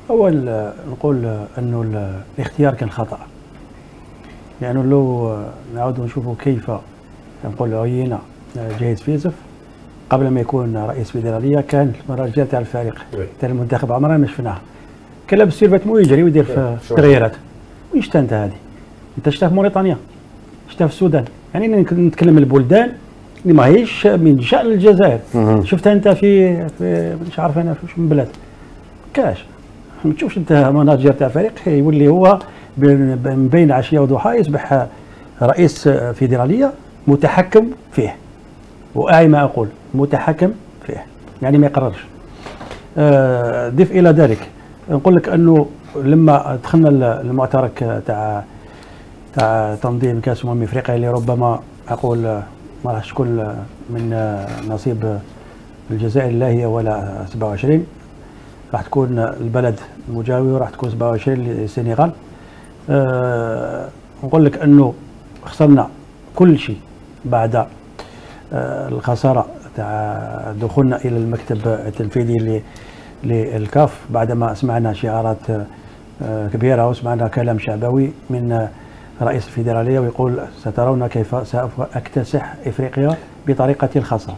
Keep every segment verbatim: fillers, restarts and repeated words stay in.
أول نقول أنه الاختيار كان خطأ، لأنه يعني لو نعود نشوفوا كيف نقول عينا جهيز فيزف قبل ما يكون رئيس فيدرالية، كان المراجعات تاع الفريق تاع المنتخب عمرنا ما شفناها، كان لابس سيرفات مو يجري ويدير في التغييرات. وين شتا انت هذه؟ انت شتا في موريتانيا، شتا في السودان، يعني نتكلم البلدان اللي ماهيش من شأن الجزائر. شفتها انت في في مش عارف انا في من بلاد كاش. ما تشوفش انت مناجر تاع فريق يولي هو من بين عشيه وضحاها يصبح رئيس فيدراليه متحكم فيه، واعي ما اقول متحكم فيه، يعني ما يقررش. أه ضف الى ذلك نقول لك انه لما دخلنا المعترك تاع تاع تنظيم كاس امم افريقيا اللي ربما اقول ما راحش تكون من نصيب الجزائر لا هي ولا سبعة وعشرين، راح تكون البلد المجاور، راح تكون سبعة وعشرين للسنغال. أه نقول لك انه خسرنا كل شيء بعد أه الخساره تاع دخولنا الى المكتب التنفيذي للكاف، بعدما سمعنا شعارات أه كبيره وسمعنا كلام شعبوي من رئيس الفيدراليه ويقول سترون كيف سأكتسح افريقيا بطريقتي الخاصه.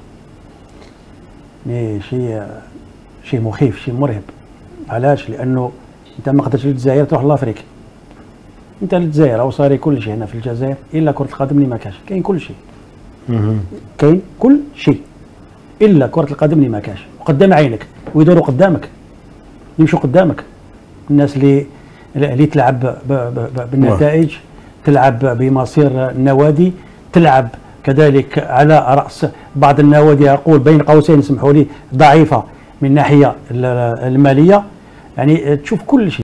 شيء شيء مخيف، شيء مرهب. علاش؟ لانه انت ما قدرتش للجزائر تروح لافريقيا، انت للجزائر او صاري كل شيء هنا في الجزائر الا كره القدم اللي ما كاش، كاين كل شيء. كاين كل شيء الا كره القدم اللي ما كاش، وقدام عينك ويدوروا قدامك، يمشوا قدامك الناس اللي اللي تلعب بالنتائج، تلعب بمصير النوادي، تلعب كذلك على راس بعض النوادي اقول بين قوسين اسمحوا لي ضعيفه من الناحيه الماليه، يعني تشوف كل شيء.